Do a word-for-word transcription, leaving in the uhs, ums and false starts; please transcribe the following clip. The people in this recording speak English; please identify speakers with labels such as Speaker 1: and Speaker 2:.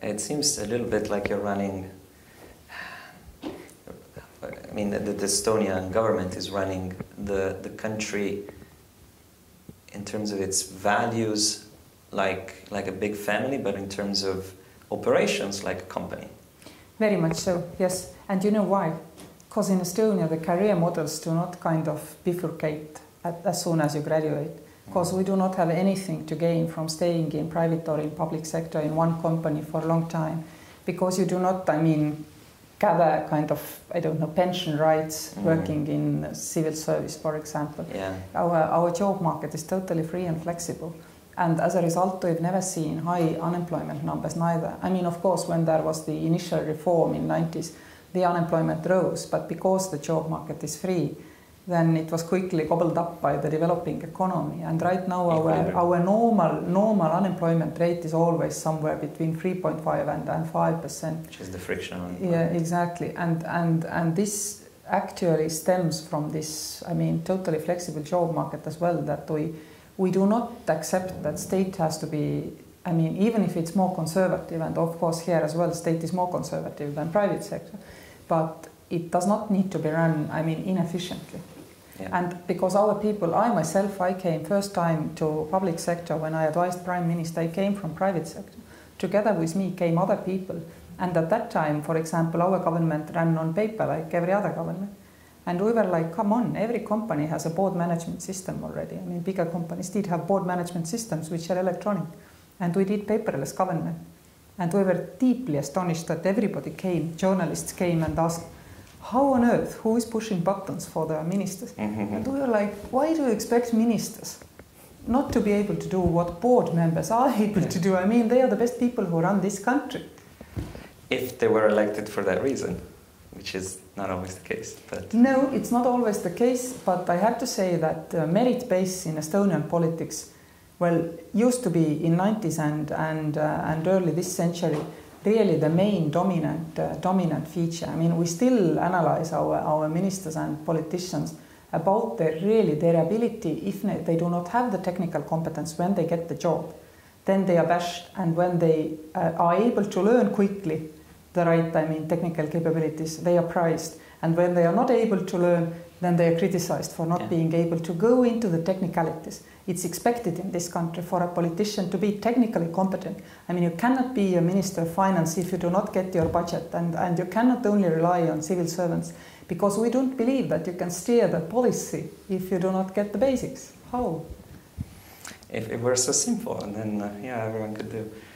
Speaker 1: It seems a little bit like you're running, I mean, the, the Estonian government is running the, the country in terms of its values like, like a big family, but in terms of operations like a company.
Speaker 2: Very much so, yes. And you know why? Because in Estonia, the career models do not kind of bifurcate at, as soon as you graduate. Because we do not have anything to gain from staying in private or in public sector in one company for a long time. Because you do not, I mean, gather kind of, I don't know, pension rights mm. working in civil service, for example.
Speaker 1: Yeah.
Speaker 2: Our, our job market is totally free and flexible. And as a result, we've never seen high unemployment numbers neither. I mean, of course, when there was the initial reform in the nineties, the unemployment rose, but because the job market is free, then it was quickly gobbled up by the developing economy. And right now, our, our normal, normal unemployment rate is always somewhere between three point five and, and five percent.
Speaker 1: Which is the frictional.
Speaker 2: Yeah, exactly. And, and, and this actually stems from this, I mean, totally flexible job market as well, that we, we do not accept that state has to be, I mean, even if it's more conservative, and of course here as well, state is more conservative than private sector, but it does not need to be run, I mean, inefficiently. Yeah. And because our people, I myself, I came first time to public sector when I advised Prime Minister, I came from private sector. Together with me came other people. And at that time, for example, our government ran on paper like every other government. And we were like, come on, every company has a board management system already. I mean, bigger companies did have board management systems which are electronic. And we did paperless government. And we were deeply astonished that everybody came, journalists came and asked, how on earth, who is pushing buttons for the ministers? Mm-hmm. And we were like, why do you expect ministers not to be able to do what board members are able yeah. to do? I mean, they are the best people who run this country.
Speaker 1: If they were elected for that reason, which is not always the case. But
Speaker 2: no, it's not always the case, but I have to say that uh, merit base in Estonian politics, well, used to be in nineties and, and, uh, and early this century, really the main dominant uh, dominant feature. I mean, we still analyze our, our ministers and politicians about their really their ability. If they do not have the technical competence when they get the job, then they are bashed, and when they uh, are able to learn quickly the right, I mean, technical capabilities, they are prized. And when they are not able to learn, then they are criticized for not yeah. being able to go into the technicalities. It's expected in this country for a politician to be technically competent. I mean, you cannot be a minister of finance if you do not get your budget, and, and you cannot only rely on civil servants, because we don't believe that you can steer the policy if you do not get the basics. How?
Speaker 1: If it were so simple, and then, uh, yeah, everyone could do.